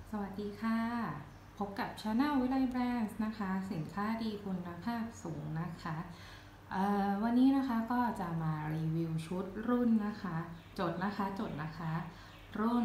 สวัสดีค่ะพบกับ Channel วิไลแบรนด์นะคะสินค้าดีคุณภาพสูงนะคะวันนี้นะคะก็จะมารีวิวชุดรุ่นนะคะจดนะคะรุ่น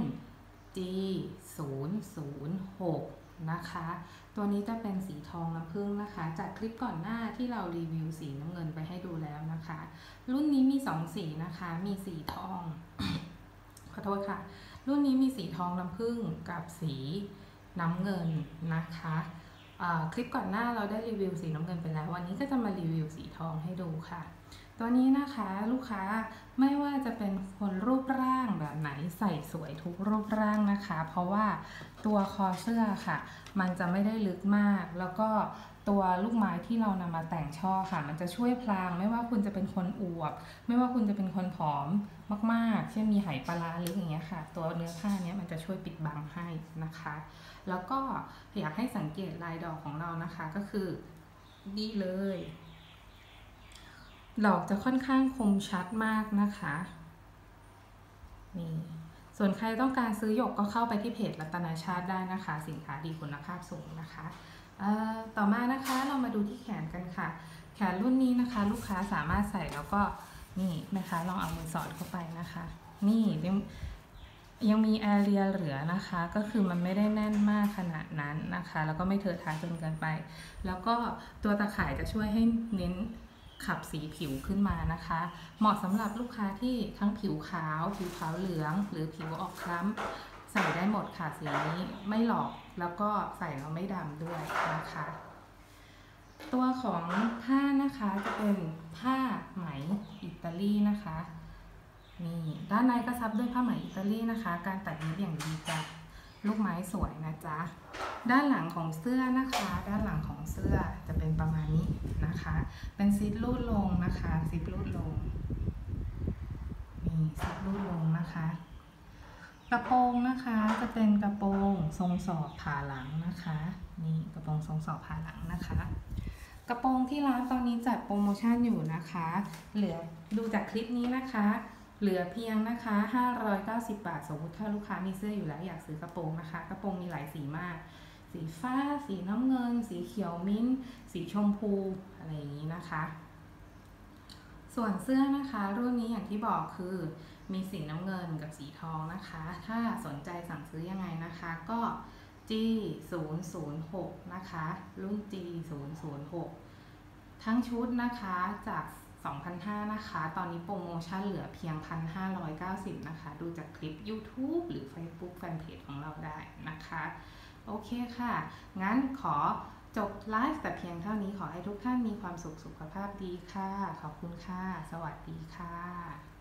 G006 นะคะตัวนี้จะเป็นสีทองน้ำผึ้งนะคะจากคลิปก่อนหน้าที่เรารีวิวสีน้ำเงินไปให้ดูแล้วนะคะรุ่นนี้มี2สีนะคะมีสีทอง ขอโทษค่ะรุ่นนี้มีสีทองน้ำผึ้งกับสีน้ำเงินนะคะคลิปก่อนหน้าเราได้รีวิวสีน้ำเงินไปแล้ววันนี้ก็จะมารีวิวสีทองให้ดูค่ะตัวนี้นะคะลูกค้าไม่ว่าจะเป็นคนรูปร่างแบบไหนใส่สวยทุกรูปร่างนะคะเพราะว่าตัวคอเสื้อค่ะมันจะไม่ได้ลึกมากแล้วก็ตัวลูกไม้ที่เรานำมาแต่งช่อค่ะมันจะช่วยพรางไม่ว่าคุณจะเป็นคนอวบไม่ว่าคุณจะเป็นคนผอมมากๆเช่นมีไหปลาร้าลึกอย่างเงี้ยค่ะตัวเนื้อผ้าเนี้ยมันจะช่วยปิดบังให้นะคะแล้วก็อยากให้สังเกตลายดอกของเรานะคะก็คือนี่เลยดอกจะค่อนข้างคมชัดมากนะคะนี่ส่วนใครต้องการซื้อหยกก็เข้าไปที่เพจรัตนาชาติได้นะคะสินค้าดีคุณภาพสูงนะคะต่อมานะคะเรามาดูที่แขนกันค่ะแขนรุ่นนี้นะคะลูกค้าสามารถใส่แล้วก็นี่นะคะลองเอามือสอดเข้าไปนะคะนี่ยังมีแอเรียเหลือนะคะก็คือมันไม่ได้แน่นมากขนาดนั้นนะคะแล้วก็ไม่เทอะทะจนเกินไปแล้วก็ตัวตะข่ายจะช่วยให้เน้นขับสีผิวขึ้นมานะคะเหมาะสำหรับลูกค้าที่ทั้งผิวขาวเหลืองหรือผิวออกคล้ำใส่ได้หมดค่ะสีนี้ไม่หลอกแล้วก็ใส่แล้วไม่ดำด้วยนะคะตัวของผ้านะคะจะเป็นผ้าไหมอิตาลีนะคะนี่ด้านในก็ซับด้วยผ้าไหมอิตาลีนะคะการตัดเย็บอย่างดีจ้ะลูกไม้สวยนะจ๊ะด้านหลังของเสื้อนะคะด้านหลังของเสื้อจะเป็นประมาณนี้นะคะเป็นซิปรูดลงนะคะซิปรูดลงนี่ซิปรูดลงนะคะกระโปรงนะคะจะเป็นกระโปรงทรงสอบผ่าหลังนะคะนี่กระโปรงทรงสอบผ่าหลังนะคะกระโปรงที่ร้านตอนนี้จัดโปรโมชั่นอยู่นะคะเหลือดูจากคลิปนี้นะคะเหลือเพียงนะคะ590 บาทสมมติถ้าลูกค้ามีเสื้ออยู่แล้วอยากซื้อกระโปรงนะคะกระโปรงมีหลายสีมากสีฟ้าสีน้ำเงินสีเขียวมิ้นท์สีชมพูอะไรอย่างนี้นะคะส่วนเสื้อนะคะรุ่นนี้อย่างที่บอกคือมีสีน้ำเงินกับสีทองนะคะถ้าสนใจสั่งซื้อยังไงนะคะก็ G006 นะคะรุ่น G006 ทั้งชุดนะคะจาก 2,500 นะคะตอนนี้โปรโมชั่นเหลือเพียง 1,590 นะคะดูจากคลิป YouTube หรือ Facebook Fanpage ของเราได้นะคะโอเคค่ะงั้นขอจบไลฟ์แต่เพียงเท่านี้ขอให้ทุกท่านมีความสุขสุขภาพดีค่ะขอบคุณค่ะสวัสดีค่ะ